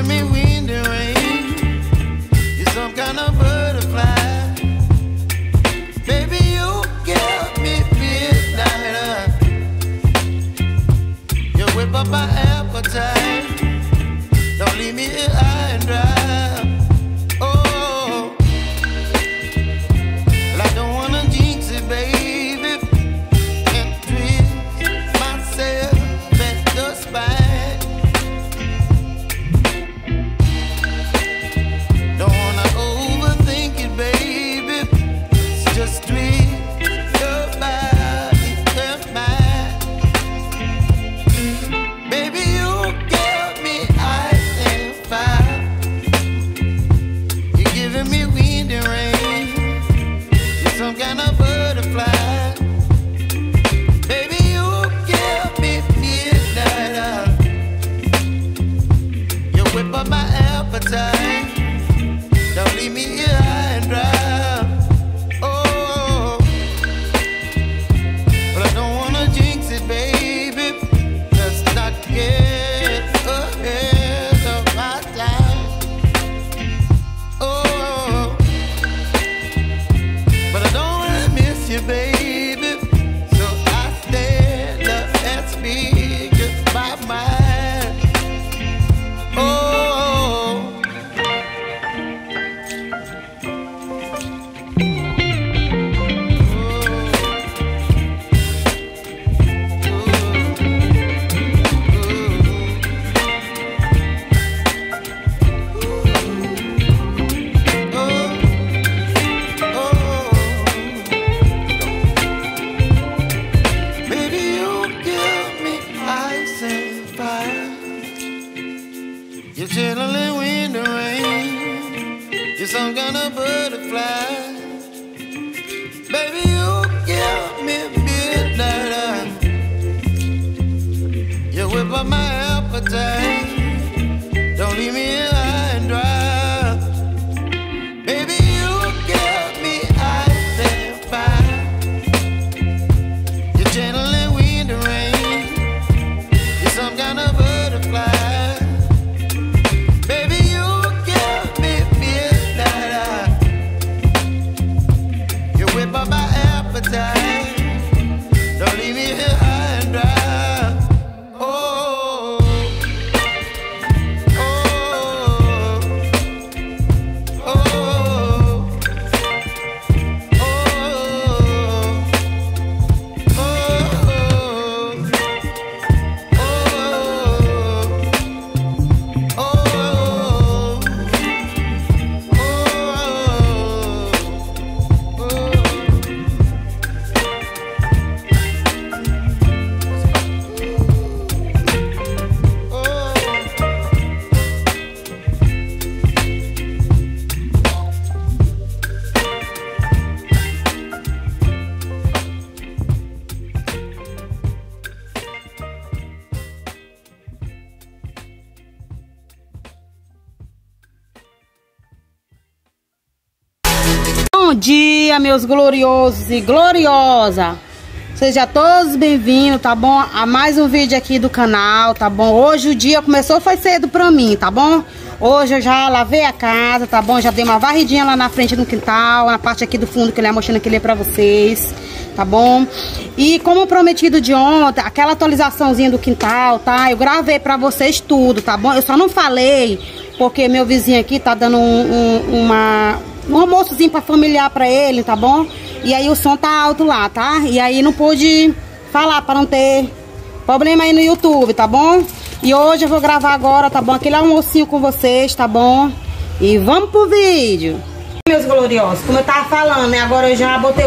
giving me wind and rain. You're some kind of butterfly. Baby, you give me midnight. You whip up my appetite. Don't leave me here high and dry. Oh, well, I don't wanna jinx it, baby, and twist myself at the spine. Don't wanna overthink it, baby. It's just twist your body and mine. Baby, you give me ice and fire. You're giving me wind and rain. You're some kind of butterfly. Baby, you give me midnight. You whip up my appetite. Don't leave me here high and dry. Oh, but I don't wanna jinx it, baby. Let's not get ahead of my time. Oh, but I don't wanna miss you, baby. So I stand up and speak just my mind. Oh. Baby, you give me ice and fire. You're chilling wind and rain. You're some kind of butterfly. Baby, you give me midnight. You whip up my appetite. Don't leave me here high and dry. Baby, you give me ice and fire. You're channeling wind and rain. You're some kind of butterfly. Baby, you give me midnight. You whip up my appetite. Don't leave me here high and dry. Oh, oh, oh, oh, Bom dia, meus gloriosos e gloriosa. Sejam todos bem-vindos, tá bom? A mais um vídeo aqui do canal, tá bom? Hoje o dia começou, foi cedo pra mim, tá bom? Hoje eu já lavei a casa, tá bom? Já dei uma varridinha lá na frente no quintal, na parte aqui do fundo que ele ia mostrando aqui pra vocês, tá bom? E como prometido de ontem, aquela atualizaçãozinha do quintal, tá? Eu gravei pra vocês tudo, tá bom? Eu só não falei porque meu vizinho aqui tá dando um almoçozinho pra familiar pra ele, tá bom? E aí o som tá alto lá, tá? E aí não pude falar pra não ter problema aí no YouTube, tá bom? E hoje eu vou gravar agora, tá bom? Aquele almocinho com vocês, tá bom? E vamos pro vídeo. Meus gloriosos, como eu tava falando, né? Agora eu já botei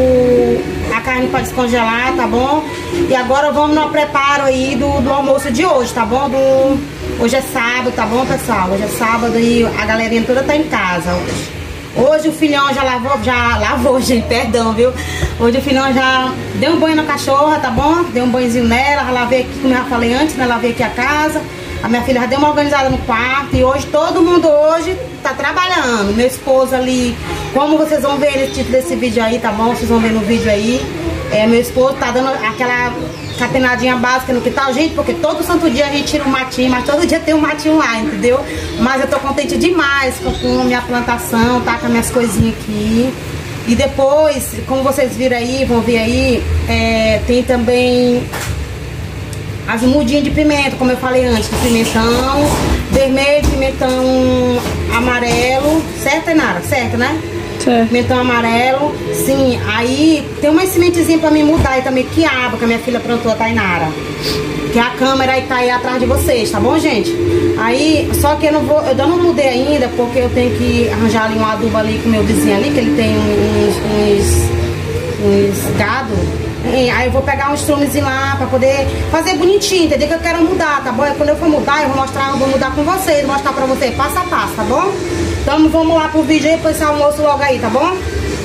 a carne pra descongelar, tá bom? E agora vamos no preparo aí do almoço de hoje, tá bom? Hoje é sábado, tá bom, pessoal? Hoje é sábado e a galerinha toda tá em casa hoje. Hoje o filhão já lavou, gente, perdão, viu? Hoje o filhão já deu um banho na cachorra, tá bom? Deu um banhozinho nela, já lavei aqui, como eu já falei antes, né? Lavei aqui a casa. A minha filha já deu uma organizada no quarto e hoje todo mundo hoje tá trabalhando. Meu esposo ali, como vocês vão ver no título desse vídeo aí, tá bom? Vocês vão ver no vídeo aí. Meu esposo tá dando aquela catenadinha básica no quintal, gente, porque todo santo dia a gente tira um matinho, mas todo dia tem um matinho lá, entendeu? Mas eu tô contente demais com a minha plantação, tá? Com as minhas coisinhas aqui. E depois, como vocês viram aí, vão ver aí, tem também as mudinhas de pimenta, como eu falei antes, de pimentão vermelho, pimentão amarelo, certo, Tainara? Certo, né? Certo. Pimentão amarelo, sim. Aí tem uma sementezinha pra mim mudar aí também, quiabo, que a minha filha plantou, a Tainara. Que a câmera aí tá aí atrás de vocês, tá bom, gente? Aí, só que eu não mudei ainda, porque eu tenho que arranjar ali um adubo ali com o meu vizinho ali, que ele tem uns gado. Aí eu vou pegar um estrumezinho lá pra poder fazer bonitinho, entendeu? Que eu quero mudar, tá bom? E quando eu for mudar, eu vou mudar com vocês, mostrar pra vocês passo a passo, tá bom? Então vamos lá pro vídeo aí, depois esse almoço logo aí, tá bom?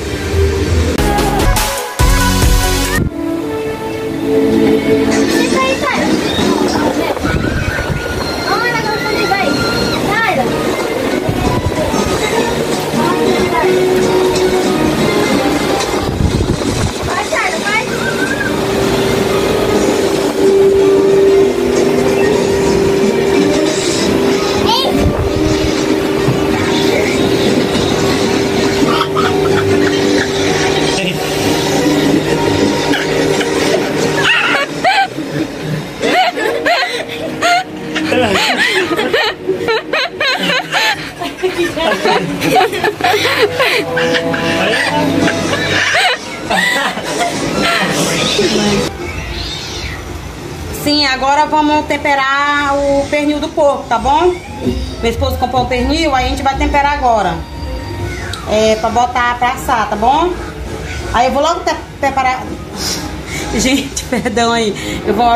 Sim, agora vamos temperar o pernil do porco, tá bom? Meu esposo comprou o pernil, aí a gente vai temperar agora. Pra botar pra assar, tá bom? Aí eu vou logo preparar... Gente, perdão aí. Eu vou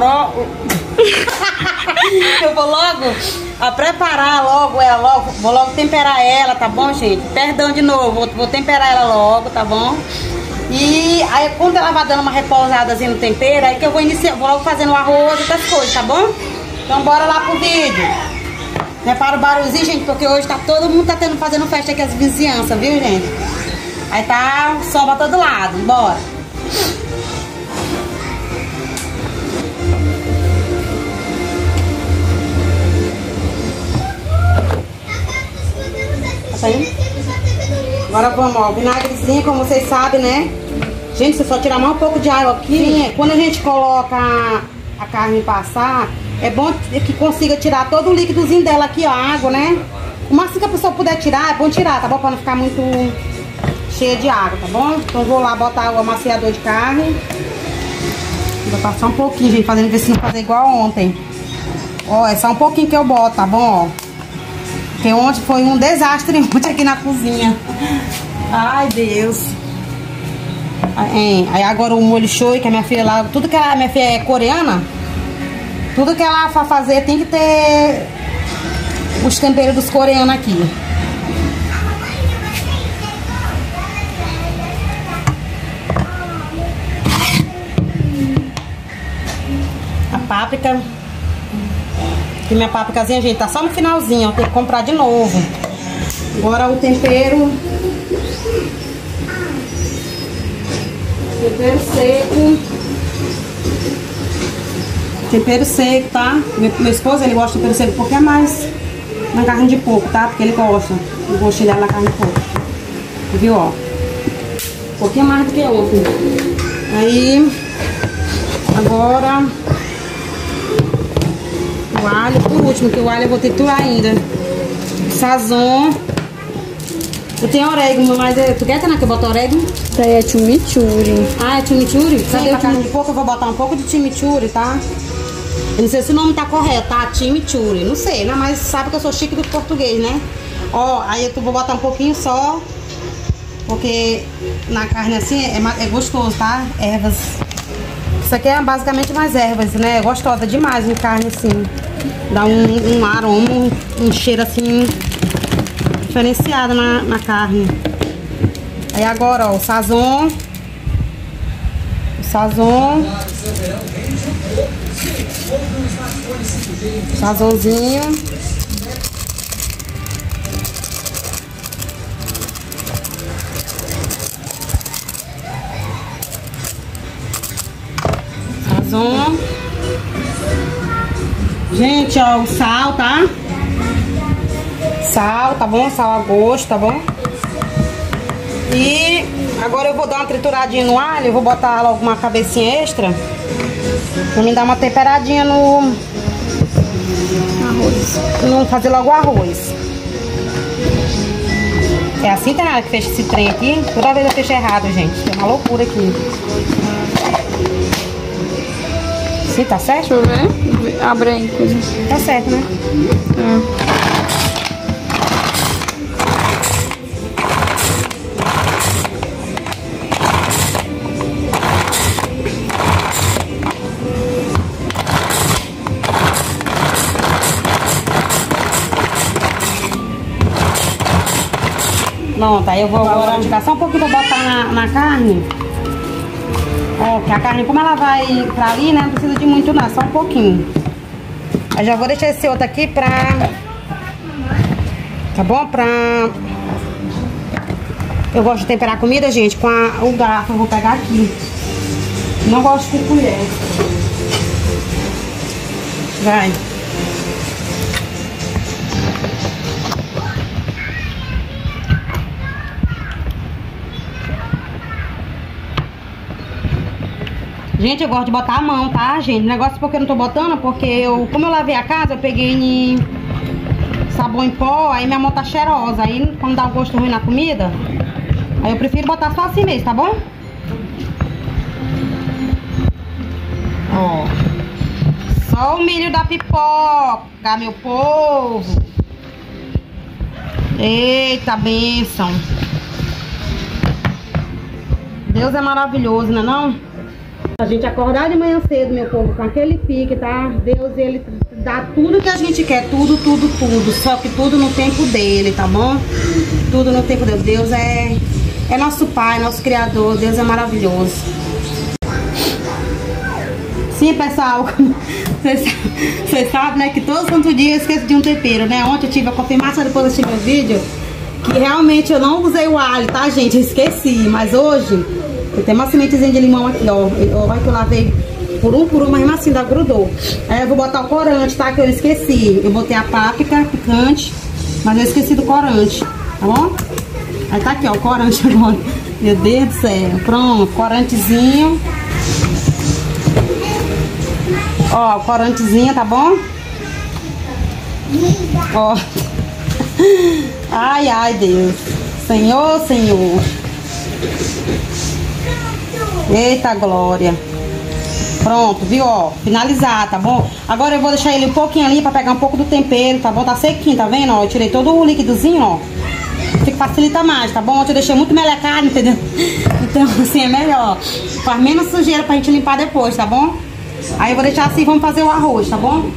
logo preparar logo ela, vou logo temperar ela, tá bom, gente? Perdão de novo, vou temperar ela logo, tá bom? E aí quando ela vai dando uma repousadazinha no tempero, aí que eu vou logo fazendo o arroz e outras coisas, tá bom? Então bora lá pro vídeo. Repara o barulhozinho, gente, porque hoje todo mundo tá fazendo festa aqui, as vizinhanças, viu, gente? Aí tá som pra todo lado, bora. Agora vamos, ó, vinagrezinho, como vocês sabem, né? Gente, você só tirar mais um pouco de água aqui. Sim. Quando a gente coloca a carne passar, é bom que consiga tirar todo o líquidozinho dela aqui, ó, a água, né? O máximo que a pessoa puder tirar, é bom tirar, tá bom? Pra não ficar muito cheia de água, tá bom? Então vou lá botar o amaciador de carne. Vou passar um pouquinho, gente, fazendo ver se não fazer igual ontem. Ó, é só um pouquinho que eu boto, tá bom? Ó. Porque ontem foi um desastre ontem aqui na cozinha. Ai, Deus. Aí agora o molho shoyu, que a minha filha lá... a minha filha é coreana. Tudo que ela for fazer tem que ter os temperos dos coreanos aqui. A páprica... Que minha pápricazinha, gente, tá só no finalzinho, ó. Tem que comprar de novo. Agora o tempero. Tempero seco. Tempero seco, tá? Meu esposo, ele gosta de tempero seco um pouquinho mais na carne de porco, tá? Porque ele gosta. O gostinho dela na carne de porco. Viu, ó? Um pouquinho mais do que outro. Aí, agora... o alho por último, que o alho eu vou triturar ainda. Sazon. Eu tenho orégano, mas tu quer, Tana, que eu boto orégano? Isso aí é chimichurri. Ah, é chimichurri? Cadê a carne de porco? Eu vou botar um pouco de chimichurri, tá? Eu não sei se o nome tá correto, tá? Chimichurri. Não sei, né? Mas sabe que eu sou chique do português, né? Ó, aí eu vou botar um pouquinho só. Porque na carne assim é gostoso, tá? Ervas. Isso aqui é basicamente umas ervas, né? É gostosa demais de carne assim. Dá um aroma, um cheiro assim diferenciado na carne. Aí agora, ó, o sazon. O sazon. Sazonzinho. Gente, ó, o sal, tá? Sal, tá bom? Sal a gosto, tá bom? E agora eu vou dar uma trituradinha no alho. Eu vou botar logo uma cabecinha extra pra me dar uma temperadinha no arroz. Não fazer logo o arroz. É assim, Tainara, que fecha esse trem aqui? Toda vez eu fecho errado, gente. É uma loucura aqui. Sim, tá certo? Deixa eu ver. Abre aí, coisa. Tá certo, né? Pronto, aí eu vou agora tirar só um pouquinho pra botar na carne. Ó, que a carne, como ela vai pra ali, né? Não precisa de muito não, só um pouquinho. Aí já vou deixar esse outro aqui pra... Tá bom? Pra... Eu gosto de temperar a comida, gente, com o garfo. Eu vou pegar aqui. Não gosto com colher. Vai. Gente, eu gosto de botar a mão, tá, gente? O negócio porque eu não tô botando, porque como eu lavei a casa, eu peguei em sabão em pó, aí minha mão tá cheirosa. Aí, quando dá um gosto ruim na comida, aí eu prefiro botar só assim mesmo, tá bom? Ó. Só o milho da pipoca, meu povo. Eita, bênção. Deus é maravilhoso, não é não? A gente acordar de manhã cedo, meu povo, com aquele pique, tá? Deus, ele dá tudo que a gente quer, tudo. Só que tudo no tempo dele, tá bom? Tudo no tempo dele. Deus é nosso Pai, nosso Criador. Deus é maravilhoso. Sim, pessoal, vocês sabem, né, que todo santo dia eu esqueço de um tempero, né? Ontem eu tive a confirmação, depois eu assisti meu vídeo, que realmente eu não usei o alho, tá, gente? Eu esqueci, mas hoje... Eu tenho uma sementezinha de limão aqui, ó. Olha que eu lavei por um, mas mesmo assim ainda grudou. Aí eu vou botar o corante, tá? Que eu esqueci. Eu botei a páprica picante, mas eu esqueci do corante, tá bom? Aí tá aqui, ó, o corante agora. Meu Deus do céu. Pronto, corantezinho. Ó, o corantezinho, tá bom? Ó. Ai, ai, Deus. Senhor, Senhor. Eita glória. Pronto, viu, ó, finalizar, tá bom? Agora eu vou deixar ele um pouquinho ali pra pegar um pouco do tempero, tá bom? Tá sequinho, tá vendo, ó? Eu tirei todo o líquidozinho, ó. Fica facilita mais, tá bom? Ontem eu deixei muito melecado, entendeu? Então assim é melhor. Faz menos sujeira pra gente limpar depois, tá bom? Aí eu vou deixar assim, vamos fazer o arroz, tá bom?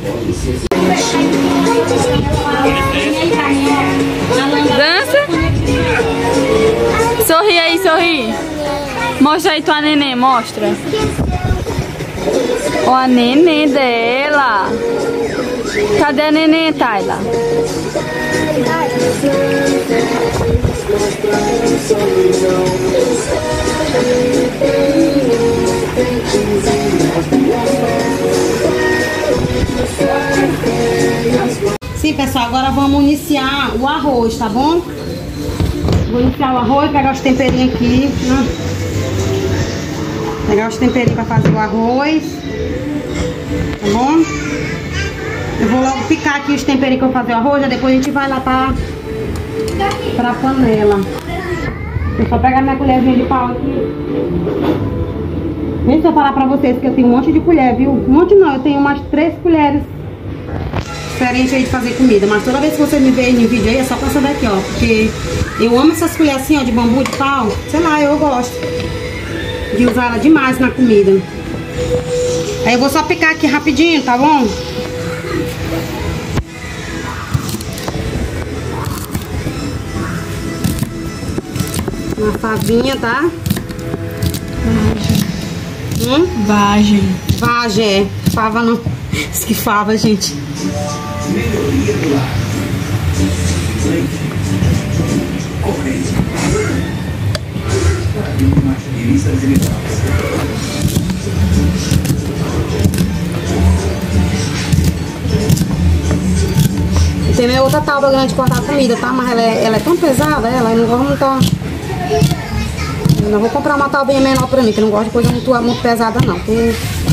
Dança. Sorri aí, sorri. Mostra aí tua neném, mostra. Ó, a neném dela. Cadê a neném, Tayla? Sim, pessoal, agora vamos iniciar o arroz, tá bom? Vou iniciar o arroz, pegar os temperinhos aqui, né? Pegar os temperinhos pra fazer o arroz, tá bom? Eu vou logo picar aqui os temperinhos que eu vou fazer o arroz, e depois a gente vai lá pra panela. Deixa eu só pegar minha colherzinha de pau aqui. Deixa eu falar pra vocês que eu tenho um monte de colher, viu? Um monte não, eu tenho umas 3 colheres diferentes aí de fazer comida. Mas toda vez que vocês me verem no vídeo aí, é só com essa daqui, ó. Porque eu amo essas colheres assim, ó, de bambu de pau. Sei lá, eu gosto de usar ela demais na comida. Aí eu vou só picar aqui rapidinho, tá bom? Uma favinha, tá? Vagem. Vagem, é. Fava não. Isso que fava, gente. minha outra tábua grande de cortar comida, tá? Mas ela é tão pesada, eu não gosto muito. Eu vou comprar uma tábua bem menor pra mim, que eu não gosto de coisa muito pesada não. Porque,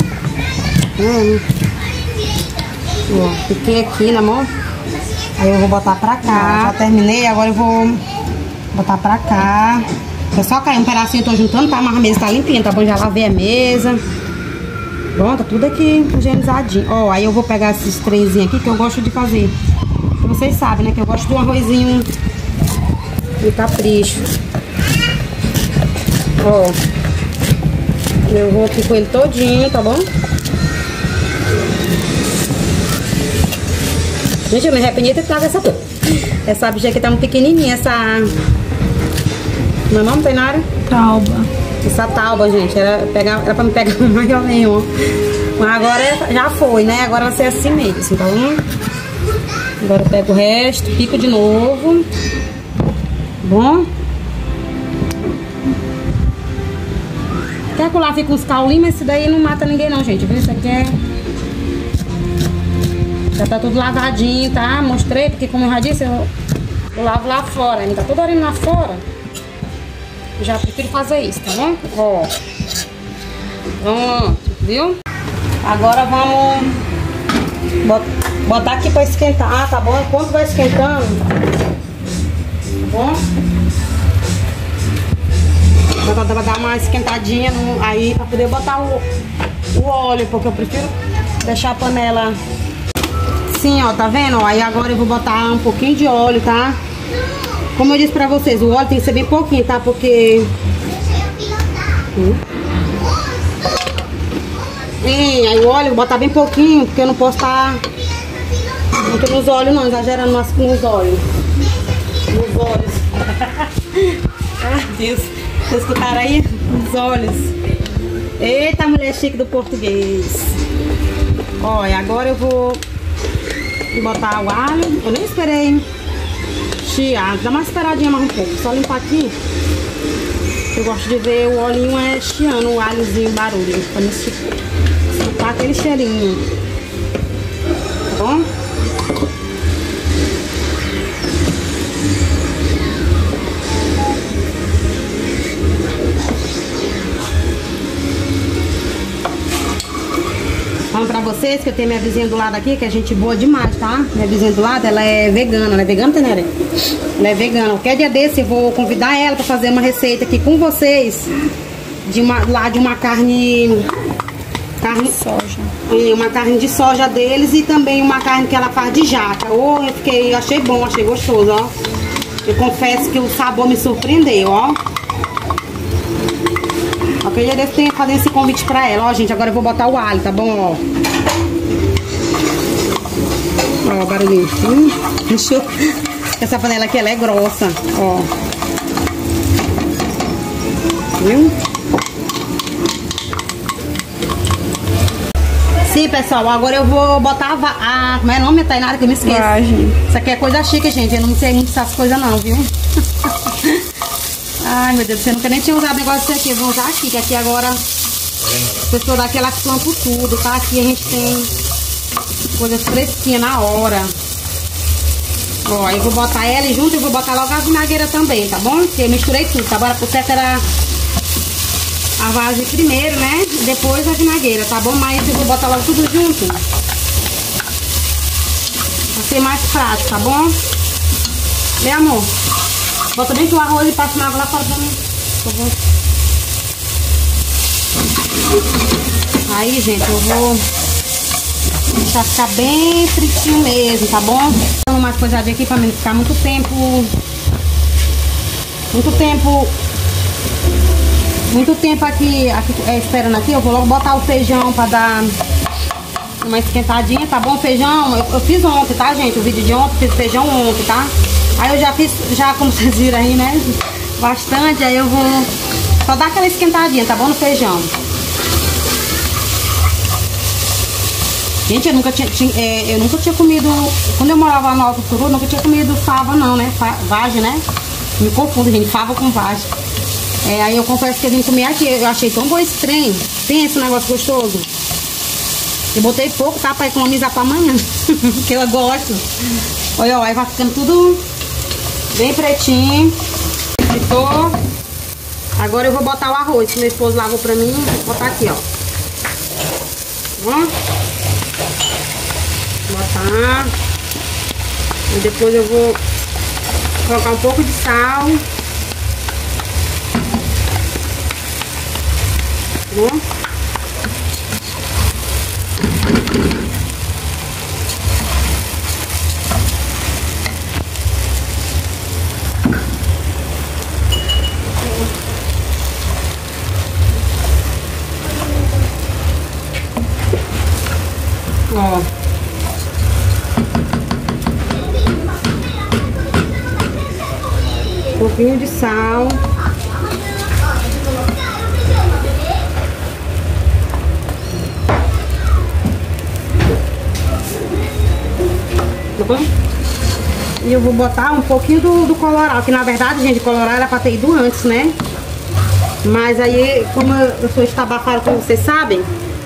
ó, fiquei aqui na mão. Aí eu vou botar pra cá. Já terminei, agora eu vou botar pra cá. É só cair um pedacinho, eu tô juntando, tá? Mas a mesa tá limpinha, tá bom? Já lavei a mesa. Bom, tá tudo aqui higienizadinho. Ó, aí eu vou pegar esses trenzinhos aqui que eu gosto de fazer. Vocês sabem, né? Que eu gosto de um arrozinho de capricho. Ó, eu vou aqui com ele todinho, tá bom? Gente, eu me arrependi de ter trago essa bicha aqui tá muito pequenininha, essa... Meu nome, Tainara? Tauba. Essa tauba, gente, era pra me pegar um maior nenhum. Mas agora já foi, né? Agora vai ser assim mesmo, tá bom? Agora eu pego o resto, pico de novo. Bom? Quer que lá fica uns caulinhos, mas esse daí não mata ninguém não, gente. Viu? Isso aqui é... Já tá tudo lavadinho, tá? Mostrei, porque como eu já disse, eu lavo lá fora. Ainda tá toda hora indo lá fora. Eu já prefiro fazer isso, tá bom? Ó. Pronto, viu? Agora vamos botar aqui pra esquentar, tá bom? Enquanto vai esquentando, tá bom? Vai dar uma esquentadinha aí pra poder botar o óleo, porque eu prefiro deixar a panela assim, ó, tá vendo? Aí agora eu vou botar um pouquinho de óleo, tá? Como eu disse pra vocês, o óleo tem que ser bem pouquinho, tá? Porque... aí o óleo eu vou botar bem pouquinho, porque eu não posso estar muito nos olhos não, exagerando nos olhos. Nos olhos. Ai, Deus. Vocês escutaram aí? Nos olhos. Eita, mulher chique do português. Olha, agora eu vou botar o alho. Eu nem esperei chiar. Dá uma esperadinha mais um pouco. Só limpar aqui. Eu gosto de ver o olhinho chiando, o alhozinho, barulho. Pra não escutar aquele cheirinho. Tá bom? Falando pra vocês que eu tenho minha vizinha do lado aqui, que é gente boa demais, tá? Minha vizinha do lado, ela é vegana. Ela é vegana, Tainara? Ela é vegana. Qualquer dia desse eu vou convidar ela pra fazer uma receita aqui com vocês de uma carne soja. Uma carne de soja deles e também uma carne que ela faz de jaca. Eu achei bom, achei gostoso, ó. Eu confesso que o sabor me surpreendeu, ó. Qualquer dia desse tem que fazer esse convite pra ela. Ó, gente, agora eu vou botar o alho, tá bom? Ó, barulhinho. Deixa eu... Essa panela aqui, ela é grossa, ó. Viu? Sim, pessoal, agora eu vou botar como é o nome, Tainara, que eu me esqueço. Vagem. Isso aqui é coisa chique, gente. Eu não sei muito essas coisas não, viu? Ai, meu Deus, você nunca nem tinha usado negócio desse aqui. Eu vou usar aqui, que aqui agora as pessoas daqui, elas plantam tudo, tá? Aqui a gente tem coisas fresquinhas na hora. Ó, eu vou botar ela e junto eu vou botar logo a vinagueira também, tá bom? Porque eu misturei tudo, tá? Agora por certo era a vagem primeiro, né? E depois a vinagueira, tá bom? Mas eu vou botar logo tudo junto. Vai ser mais prático, tá bom? Né, amor? Bota bem que o arroz e passa na água lá fora pra mim, por favor. Aí, gente, eu vou deixar ficar bem fritinho mesmo, tá bom? Dando umas coisadinhas aqui pra mim ficar muito tempo aqui esperando aqui. Eu vou logo botar o feijão pra dar uma esquentadinha, tá bom? Feijão, eu fiz ontem, tá, gente? O vídeo de ontem, fiz feijão ontem, tá? Aí eu já fiz, como vocês viram aí, né? Bastante, aí eu vou só dar aquela esquentadinha, tá bom? No feijão. Gente, eu nunca tinha comido, quando eu morava no Alto Furu, eu nunca tinha comido fava não, né? Vagem, né? Me confundo, gente, fava com vagem. Aí eu confesso que eu vim comer aqui, eu achei tão bom esse trem. Tem esse negócio gostoso. Eu botei pouco, tá? Pra economizar pra amanhã. Que eu gosto. Olha, ó, aí vai ficando tudo bem pretinho. Fritou. Agora eu vou botar o arroz que meu esposo lavou pra mim. Vou botar aqui, ó. Ó. Botar. E depois eu vou colocar um pouco de sal. Ó. Ó. Um pouquinho de sal. Tá bom? E eu vou botar um pouquinho do colorau, que na verdade, gente, colorau era pra ter ido antes, né? Mas aí, como eu sou estabafara, como vocês sabem,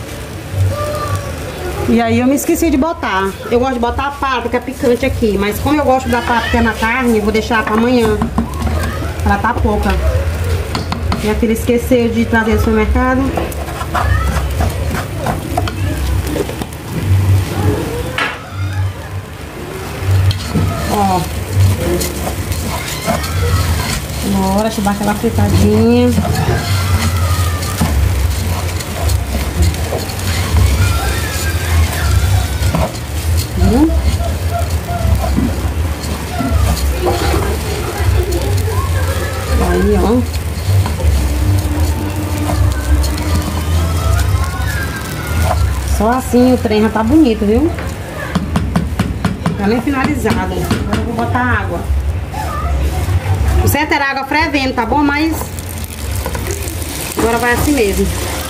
e aí eu me esqueci de botar. Eu gosto de botar a páprica picante aqui, mas como eu gosto da páprica na carne, eu vou deixar pra amanhã. Ela tá pouca. Minha filha esqueceu de trazer do supermercado. Ó. Bora, deixa eu dar aquela fritadinha. Aí, ó. Só assim o trem já tá bonito, viu? Tá nem finalizado. Agora eu vou botar água. O certo era água fervendo, tá bom? Mas agora vai assim mesmo.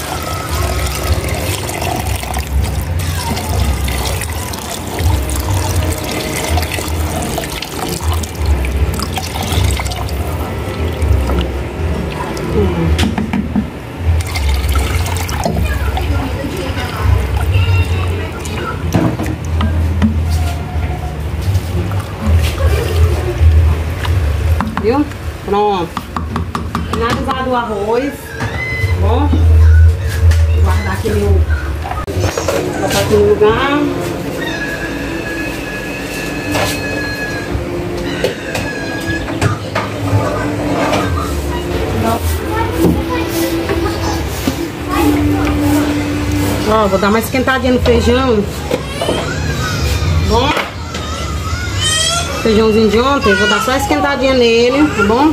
Viu? Pronto. Finalizado o arroz. Tá bom? Vou guardar aqui meu. Vou botar aqui no lugar. Ó, vou dar uma esquentadinha no feijão. Bom? Feijãozinho de ontem, vou dar só uma esquentadinha nele, tá bom?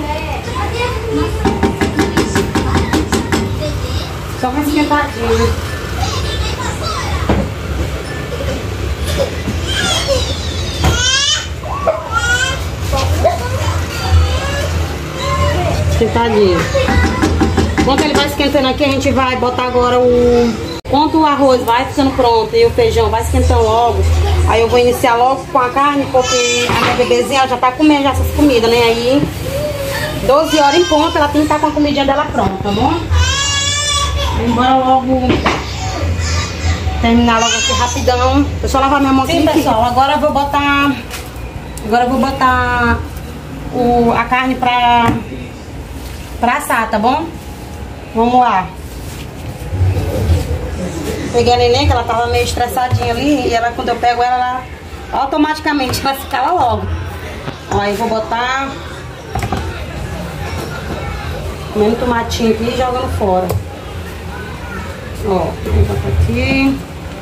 Só uma esquentadinha. Esquentadinho. Enquanto ele vai esquentando aqui, a gente vai botar agora o... Enquanto o arroz vai ficando pronto e o feijão vai esquentando logo, aí eu vou iniciar logo com a carne, porque a minha bebezinha ela já tá comendo já essas comidas, né? Aí, 12 horas em ponto, ela tem que estar com a comidinha dela pronta, tá bom? Aí, bora logo terminar logo aqui rapidão. Deixa eu só lavar minha mão aqui. Sim, pessoal, agora eu vou botar... Agora eu vou botar a carne pra assar, tá bom? Vamos lá. Peguei a neném, que ela tava meio estressadinha ali, e ela, quando eu pego ela automaticamente ela se cala logo. Aí vou botar comendo tomatinho aqui e jogando fora. Ó, vou botar aqui.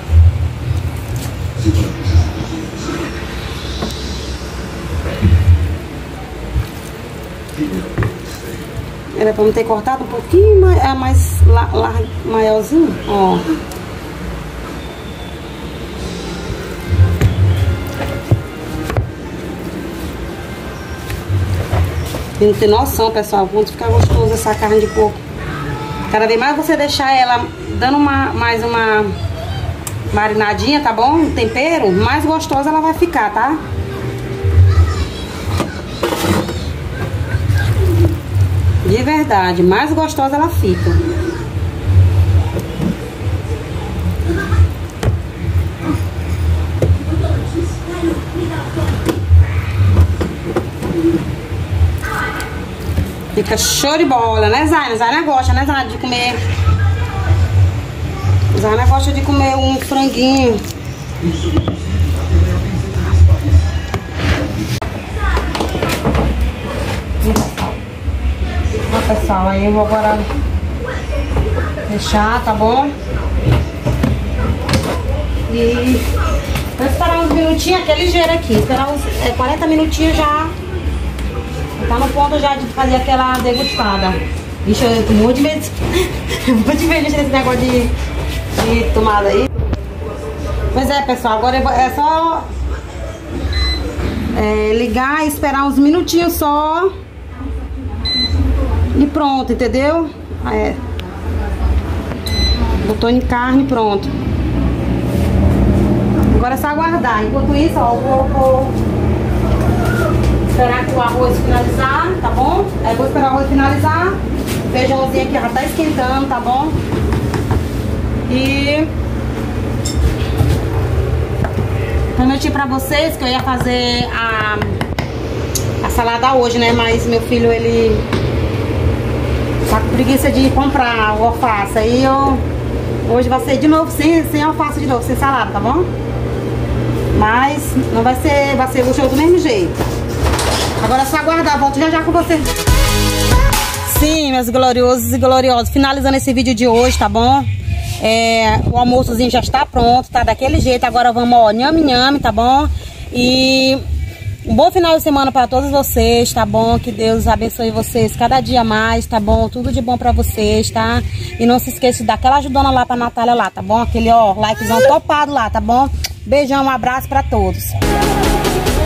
Era pra não ter cortado um pouquinho mais maiorzinho, ó. Não tem noção, pessoal, quanto fica gostoso essa carne de porco. Cada vez mais você deixar ela dando mais uma marinadinha, tá bom? Um tempero, mais gostosa ela vai ficar, tá? De verdade, mais gostosa ela fica. Fica show de bola, né, Zaina? Zaina gosta, né, Zaina, de comer. Zaina gosta de comer um franguinho. Ó, pessoal, aí eu vou agora fechar, tá bom? E vou esperar uns minutinhos, que é ligeiro aqui. Esperar uns 40 minutinhos já. Tá no ponto já de fazer aquela degustada. Ixi, eu tô muito de medo. Eu vou de medo desse negócio de tomada aí. Pois é, pessoal, agora é só ligar e esperar uns minutinhos só. E pronto, entendeu? Botou em carne, pronto. Agora é só aguardar. Enquanto isso, ó, eu vou esperar que o arroz finalizar, tá bom? Aí vou esperar o arroz finalizar. O feijãozinho aqui já tá esquentando, tá bom? E prometi pra vocês que eu ia fazer a salada hoje, né? Mas meu filho, ele tá com preguiça de comprar o alface. Aí hoje vai ser de novo sem alface de novo, sem salada, tá bom? Mas não vai ser o show do mesmo jeito. Agora é só aguardar, volto já com vocês. Sim, meus gloriosos e gloriosas, finalizando esse vídeo de hoje, tá bom? O almoçozinho já está pronto, tá daquele jeito. Agora vamos, ó, nhame, tá bom? E um bom final de semana para todos vocês, tá bom? Que Deus abençoe vocês cada dia mais, tá bom? Tudo de bom para vocês, tá? E não se esqueça de dar aquela ajudona lá pra Natália lá, tá bom? Aquele, ó, likezão topado lá, tá bom? Beijão, um abraço para todos.